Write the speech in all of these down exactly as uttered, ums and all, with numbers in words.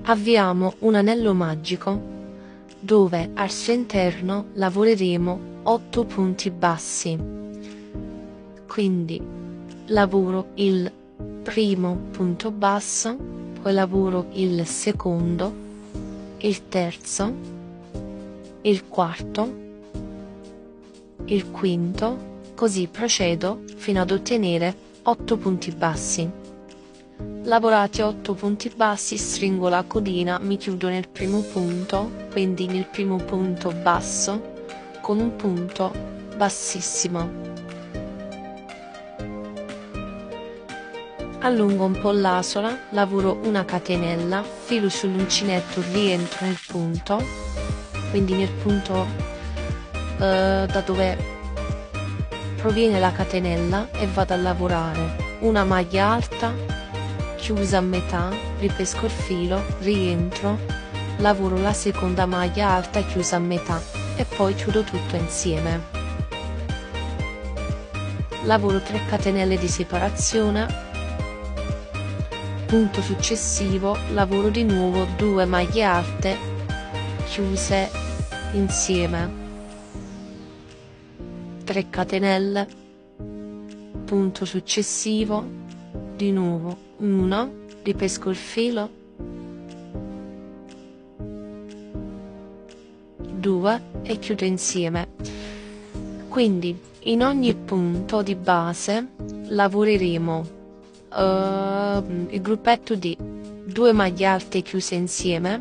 avviamo un anello magico dove al suo interno lavoreremo otto punti bassi. Quindi lavoro il primo punto basso, poi lavoro il secondo, il terzo, il quarto, il quinto, così procedo fino ad ottenere otto punti bassi. Lavorati otto punti bassi, stringo la codina, mi chiudo nel primo punto, quindi nel primo punto basso, con un punto bassissimo. Allungo un po' l'asola, lavoro una catenella, filo sull'uncinetto, rientro nel punto, quindi nel punto eh, da dove proviene la catenella, e vado a lavorare una maglia alta, chiusa a metà, ripesco il filo, rientro, lavoro la seconda maglia alta chiusa a metà e poi chiudo tutto insieme. Lavoro tre catenelle di separazione, punto successivo, lavoro di nuovo due maglie alte chiuse insieme, tre catenelle, punto successivo, di nuovo uno, ripesco il filo, due e chiudo insieme. Quindi in ogni punto di base lavoreremo uh, il gruppetto di due maglie alte chiuse insieme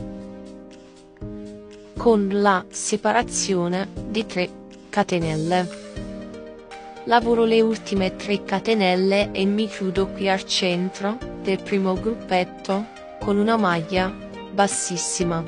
con la separazione di tre catenelle. Lavoro le ultime tre catenelle e mi chiudo qui al centro del primo gruppetto con una maglia bassissima.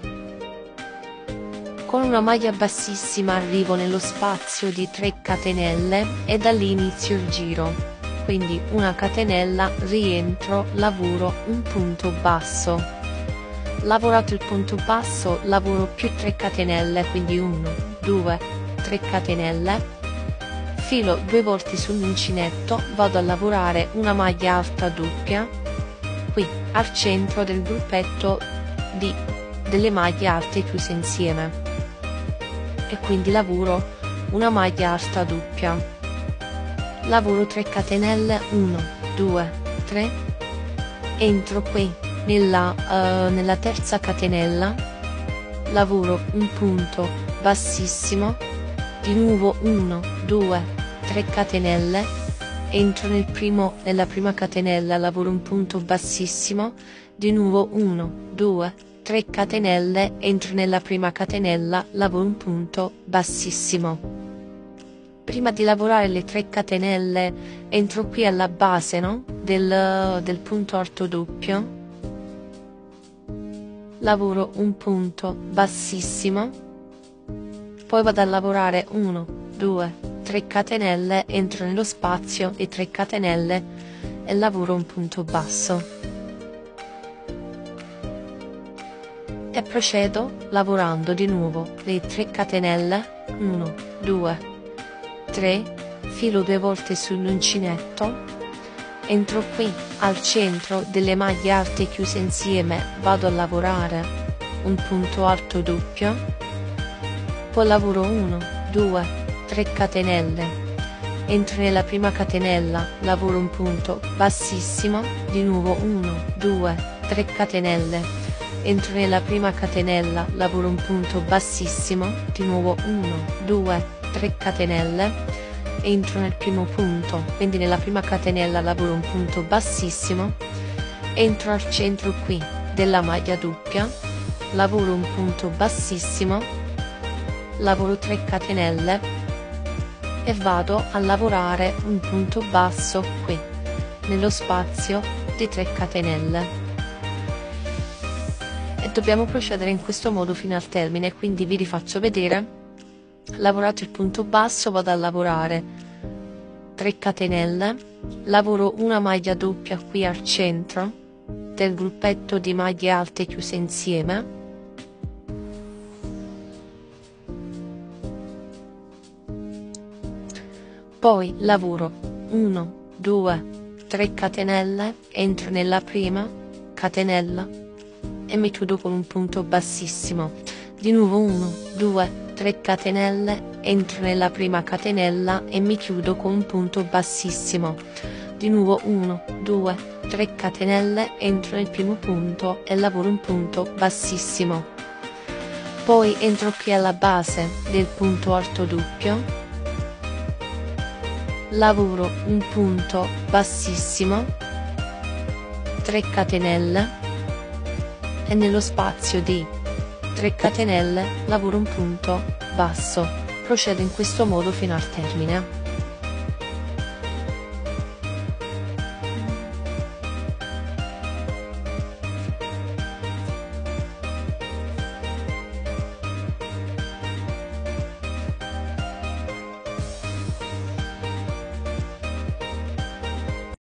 Con una maglia bassissima arrivo nello spazio di tre catenelle e da lì inizio il giro. Quindi una catenella, rientro, lavoro un punto basso. Lavorato il punto basso, lavoro più tre catenelle, quindi uno, due, tre catenelle. Filo due volte sull'uncinetto, vado a lavorare una maglia alta doppia qui al centro del gruppetto di, delle maglie alte chiuse insieme, e quindi lavoro una maglia alta doppia, lavoro tre catenelle, uno, due, tre, entro qui nella, uh, nella terza catenella, lavoro un punto bassissimo, di nuovo uno, due, tre catenelle, entro nel primo, nella prima catenella, lavoro un punto bassissimo, di nuovo uno, due, tre catenelle, entro nella prima catenella, lavoro un punto bassissimo. Prima di lavorare le tre catenelle entro qui alla base, no? del, del punto alto doppio, lavoro un punto bassissimo, poi vado a lavorare uno, due, tre catenelle, entro nello spazio di tre catenelle e lavoro un punto basso e procedo lavorando di nuovo le tre catenelle, uno, due, tre, filo due volte sull'uncinetto, entro qui al centro delle maglie alte chiuse insieme, vado a lavorare un punto alto doppio, poi lavoro uno, due, tre catenelle, entro nella prima catenella, lavoro un punto bassissimo, di nuovo uno, due, tre catenelle, entro nella prima catenella, lavoro un punto bassissimo, di nuovo uno, due, tre catenelle, entro nel primo punto, quindi nella prima catenella lavoro un punto bassissimo, entro al centro qui della maglia doppia, lavoro un punto bassissimo, lavoro tre catenelle e vado a lavorare un punto basso qui nello spazio di tre catenelle, e dobbiamo procedere in questo modo fino al termine. Quindi vi rifaccio vedere: lavorato il punto basso, vado a lavorare tre catenelle, lavoro una maglia doppia qui al centro del gruppetto di maglie alte chiuse insieme, poi lavoro uno, due, tre catenelle, entro nella prima catenella, e mi chiudo con un punto bassissimo. Di nuovo uno, due, tre catenelle, entro nella prima catenella e mi chiudo con un punto bassissimo. Di nuovo uno, due, tre catenelle, entro nel primo punto e lavoro un punto bassissimo. Poi entro qui alla base del punto alto doppio, lavoro un punto bassissimo, tre catenelle e nello spazio di tre catenelle lavoro un punto basso. Procedo in questo modo fino al termine.